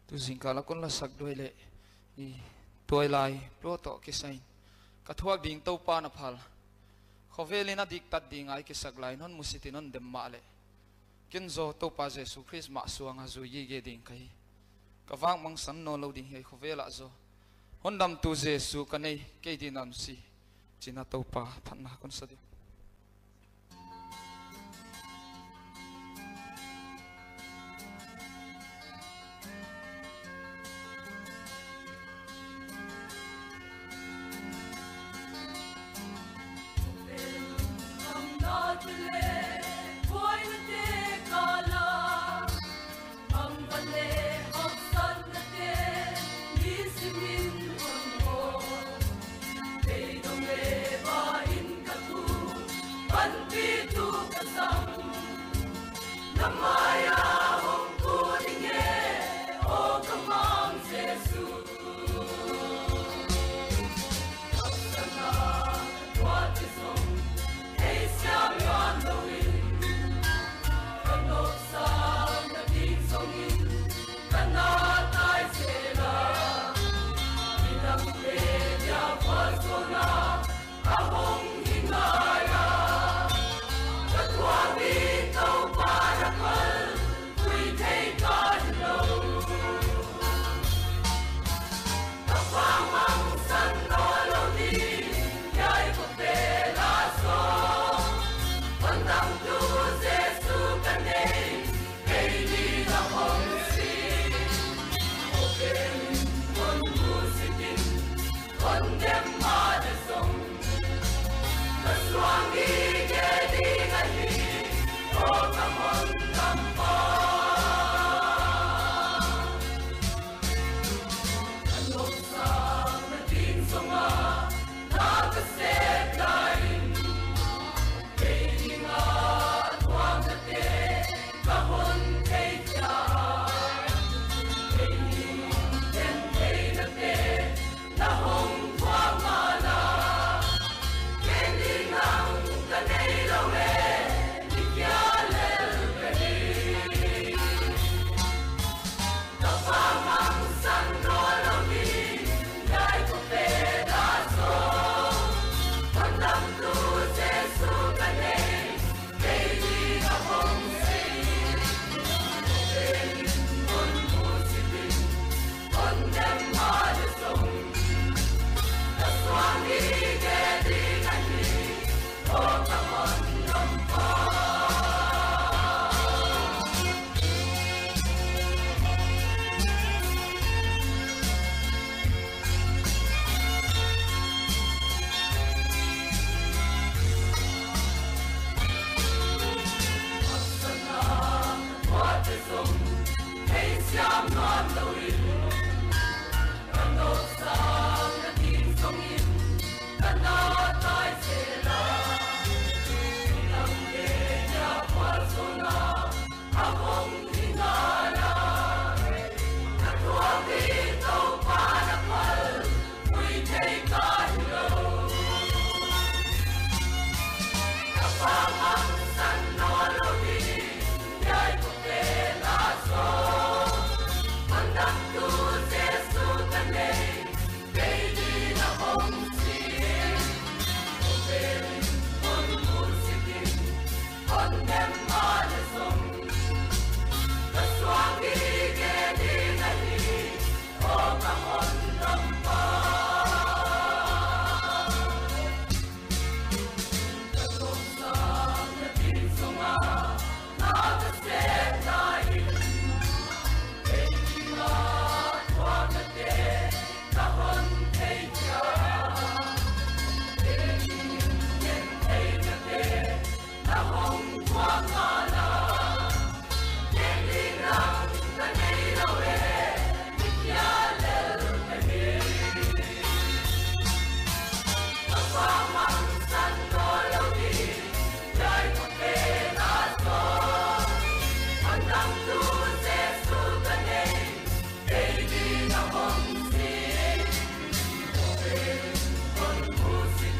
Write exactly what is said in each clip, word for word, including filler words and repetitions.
tu jing kala kon la sak doi le i toy lai pro to ki sain ka thuak ding to pa na phal khovelina dik tat ding ai ki sak lai non musiti non dem ma le kin zo to pa jesu christ ma suanga zu yi ge ding kai ka wang mang san no lo ding hei khovela zo hondam tu jesu ka nei ke din an si china to pa phanna kon sa di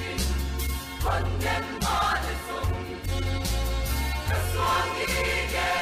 Condemn my soul, the song